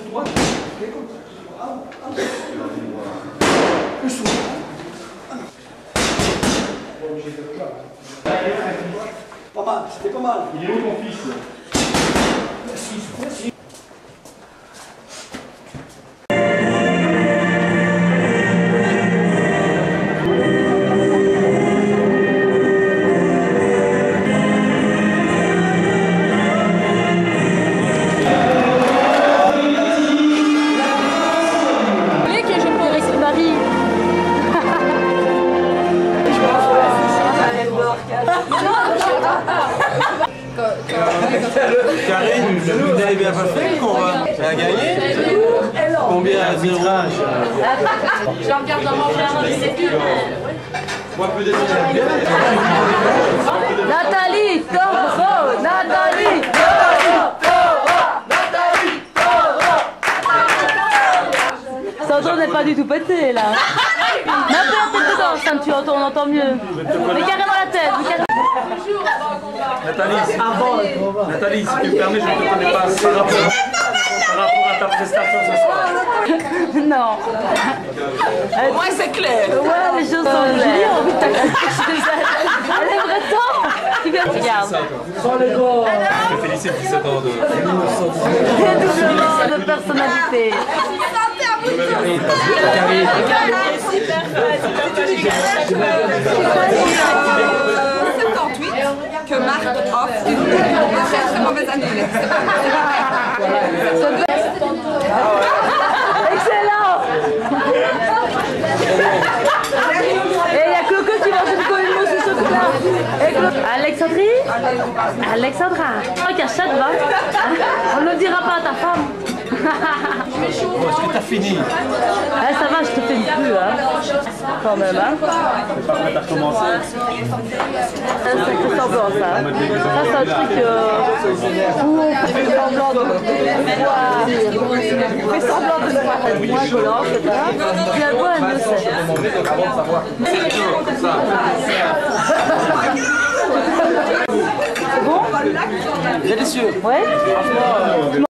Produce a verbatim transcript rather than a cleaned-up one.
Pas mal, c'était pas mal. Il est où ton fils? Karine, vous n'avez bien pas fait le combat. Tu as gagné? Combien à zéro? Je regarde dans mon verre, je sais plus. Moi, peut-être bien. Nathalie, Toro, Nathalie, Toro, Toro, Nathalie, Toro. Sandro n'est pas du tout pété là. Mets un peu la tête dedans, ça tu entends, on entend mieux. Mais carrément la tête. Nathalie, Nathalie, si tu me permets, je ne te connais pas par rapport, par rapport à ta prestation ce soir. Non. Au moins c'est clair. Ouais, les choses sont claires. Julie a envie de t'accompagner chez elle. Elle aimerait tant. Tu viens, regarde. Je te félicite dix-sept ans de... Dédoublement de personnalité. soixante-huit que Marc offre une très très mauvaise année. Excellent. Et il y a Coco qui mange une colle mousse au chocolat. Alexandrie Alexandra. Qu'à chaque va. On ne le dira pas à ta femme. Est-ce que t'as fini? Ah, ça va, je te fais une plus, hein. Quand même, hein. C'est pas prêt à recommencer. Ça, c'est semblant, ça. Ça, c'est un truc euh, où on fait semblant de voir. On fait semblant de voir. Moi, je lance, et cetera. Puis elle voit, elle le sait. C'est bon? Délicieux. Ouais?